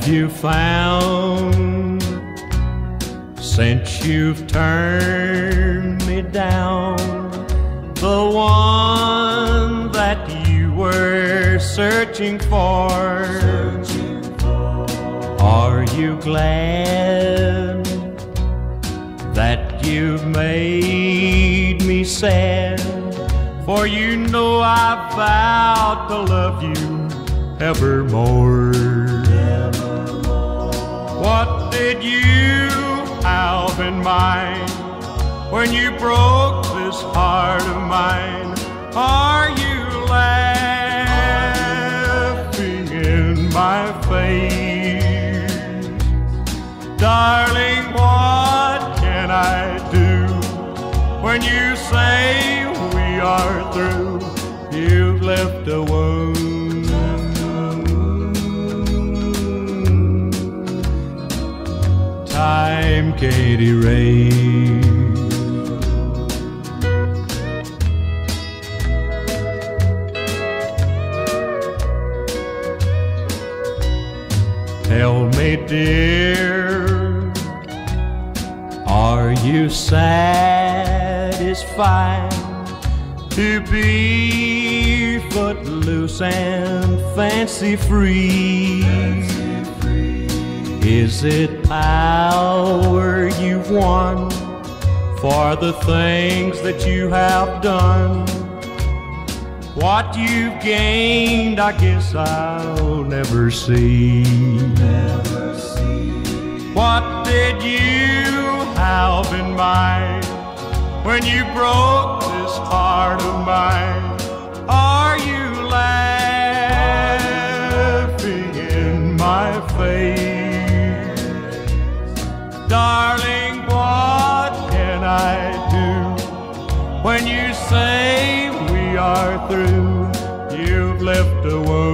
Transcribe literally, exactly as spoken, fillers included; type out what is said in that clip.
have you found since you've turned me down? The one that you were searching for. Are you glad that you've made me sad? For you know I vowed to love you evermore. What did you have in mind when you broke this heart of mine? Are you laughing in my face? Darling, what can I do when you say we are through? You've left a wound. Time can't erase. Tell me, dear, are you satisfied to be footloose and fancy free? Is it power you've won for the things that you have done? What you've gained, I guess I'll never see. Never see. What did you have in mind when you broke this heart of mine? Are you laughing in my face? Darling, what can I do when you say we are through? You've left a wound.